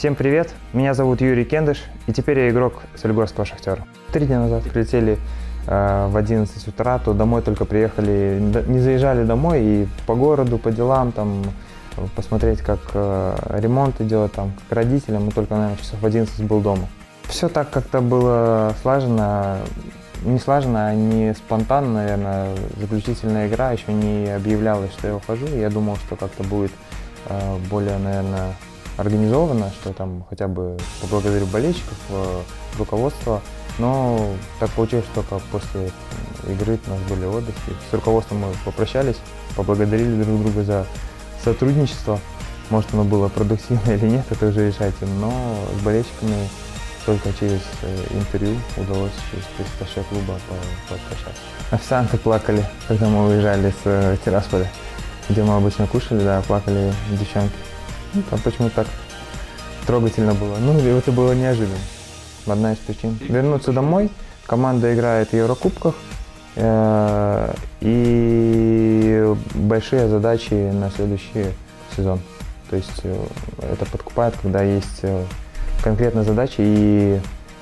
Всем привет, меня зовут Юрий Кендыш, и теперь я игрок Солигорского Шахтера. 3 дня назад прилетели в 11 утра, то домой только приехали, не заезжали домой и по городу, по делам, там, посмотреть, как ремонт идет, там, как родителям, и только, наверное, часов в 11 был дома. Все так как-то было слажено, не слажено, а не спонтанно, наверное. Заключительная игра, еще не объявлялось, что я ухожу. Я думал, что как-то будет более, наверное, организовано, что там хотя бы поблагодарю болельщиков, руководство. Но так получилось, что только после игры у нас были отдыхи. С руководством мы попрощались, поблагодарили друг друга за сотрудничество. Может, оно было продуктивно или нет, это уже решайте. Но с болельщиками только через интервью удалось через пресс-атташе клуба попрощаться. Официанты плакали, когда мы уезжали с Тирасполя, где мы обычно кушали, да, плакали девчонки. Ну, там почему-то так трогательно было. Ну, это было неожиданно. Одна из причин. Вернуться домой. Команда играет в Еврокубках. И большие задачи на следующий сезон. То есть это подкупает, когда есть конкретные задачи и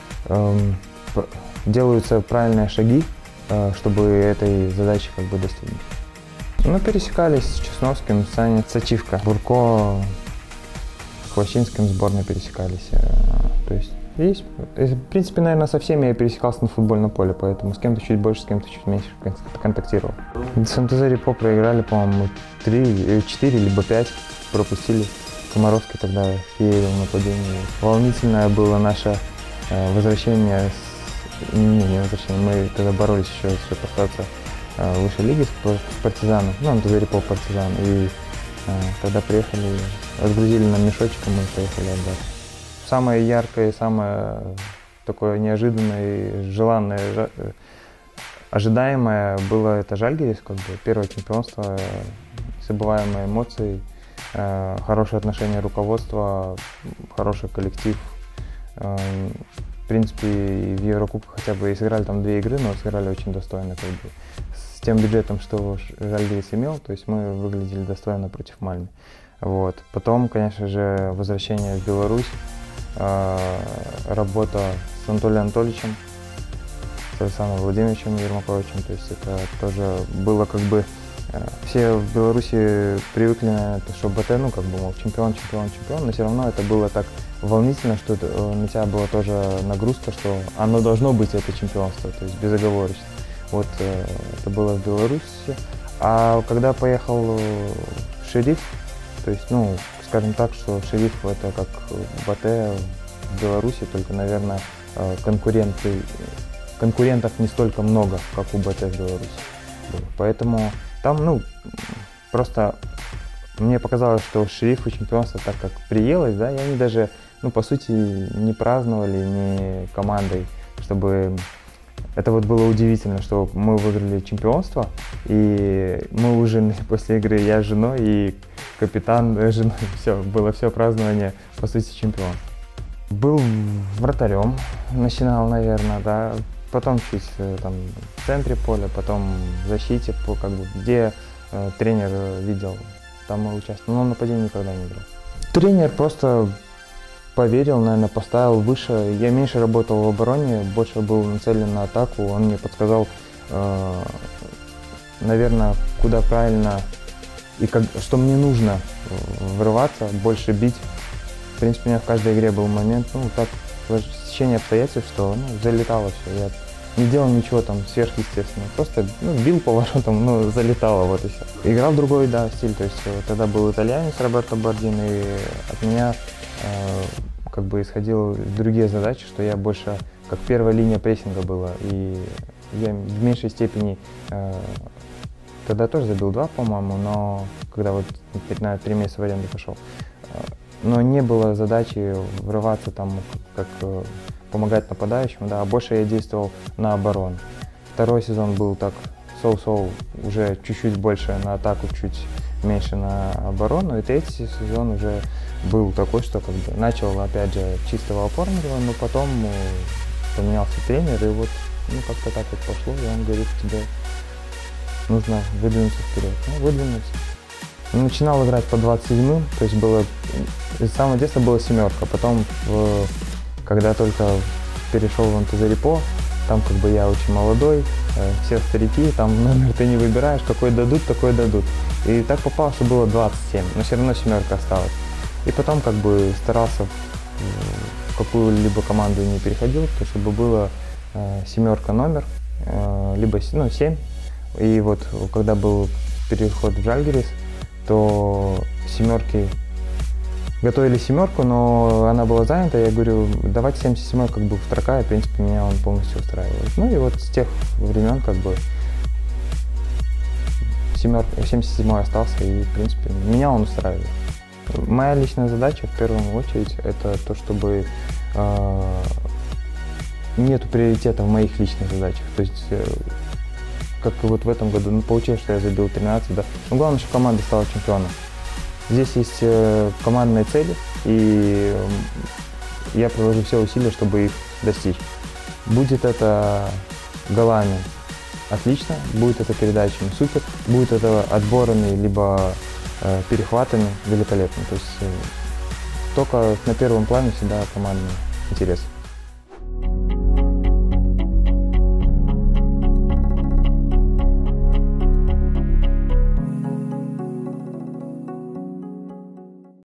делаются правильные шаги, чтобы этой задачи как бы достигнуть. Мы пересекались с Чесновским, Саня, Сачивка, Бурко, с Хвощинским сборной пересекались. То есть, в принципе, наверное, со всеми я пересекался на футбольном поле, поэтому с кем-то чуть больше, с кем-то чуть меньше контактировал. С МТЗ Репо проиграли, по-моему, 4 либо 5, пропустили. Комаровский тогда феерил нападение. Волнительное было наше возвращение, не возвращение, мы тогда боролись еще, чтобы остаться выше лиги с Партизаном, ну, МТЗ Репо Партизан, и тогда приехали, отгрузили нам мешочек, и мы поехали отдать. Самое яркое, самое такое неожиданное, желанное, ожидаемое было это Жальгирис, как бы первое чемпионство, незабываемые эмоции, хорошее отношение руководства, хороший коллектив. В принципе, в Еврокубках хотя бы и сыграли там 2 игры, но сыграли очень достойно, как бы, с тем бюджетом, что Жальгирис имел, то есть мы выглядели достойно против Мальмы. Вот. Потом, конечно же, возвращение в Беларусь, работа с Анатолием Анатольевичем, с Александром Владимировичем Ермаковичем, то есть это тоже было как бы. Все в Беларуси привыкли, наверное, что БТ, ну, как бы, мол, чемпион, но все равно это было так волнительно, что на тебя была тоже нагрузка, что оно должно быть, это чемпионство, то есть безоговорочно. Вот это было в Беларуси. А когда поехал в Шериф, то есть, ну, скажем так, что Шериф это как БТ в Беларуси, только, наверное, конкурентов не столько много, как у БТ в Беларуси. Поэтому там, ну, просто мне показалось, что Шерифу чемпионство так как приелось, да, и они даже, ну, по сути, не праздновали, не командой, чтобы. Это вот было удивительно, что мы выиграли чемпионство, и мы ужинали после игры, я с женой и капитан с женой, было все празднование, по сути, чемпион. Был вратарем, начинал, наверное, да. Потом чуть там в центре поля, потом в защите, как бы, где тренер видел, там мы участвовали, но в нападении никогда не играл. Тренер просто поверил, наверное, поставил выше. Я меньше работал в обороне, больше был нацелен на атаку. Он мне подсказал, наверное, куда правильно и что мне нужно врываться, больше бить. В принципе, у меня в каждой игре был момент, ну, так, течение обстоятельств, что, ну, залетало все. Я не делал ничего там сверхъестественного, просто, ну, бил по воротам, ну, залетало, вот и все. Играл другой, да, стиль, то есть тогда был итальянец Роберто Бардин, и от меня как бы исходило другие задачи, что я больше как первая линия прессинга была, и я в меньшей степени тогда тоже забил 2, по-моему, но когда вот на 3 месяца в аренду пошел. Но не было задачи врываться там, как помогать нападающим, да, а больше я действовал на оборону. Второй сезон был так, соу-соу, уже чуть-чуть больше на атаку, чуть меньше на оборону. И третий сезон уже был такой, что как бы начал, опять же, чистого опорного, но потом поменялся тренер, и вот, ну, как-то так вот пошло, и он говорит, тебе нужно выдвинуться вперед. Ну, выдвинулся. Начинал играть по 27-м, то есть было с самого детства была семерка. Потом, когда только перешел в МТЗ-репо, там как бы я очень молодой, все старики, там номер ты не выбираешь, какой дадут, такой дадут. И так попало, что было 27, но все равно семерка осталась. И потом как бы старался в какую-либо команду не переходил, то чтобы было семерка номер, либо 7. И вот когда был переход в Žalgiris, то семерки готовили семерку, но она была занята. Я говорю, давайте 77 как бы в строка, и в принципе меня он полностью устраивает. Ну и вот с тех времен как бы 77 остался, и в принципе меня он устраивает. Моя личная задача в первую очередь это то, чтобы нету приоритета в моих личных задачах. То есть как и вот в этом году, получилось, что я забил 13, да. Но главное, чтобы команда стала чемпионом. Здесь есть командные цели, и я приложу все усилия, чтобы их достичь. Будет это голами — отлично, будет это передачами — супер, будет это отборами либо перехватами — великолепно. То есть только на первом плане всегда командный интерес.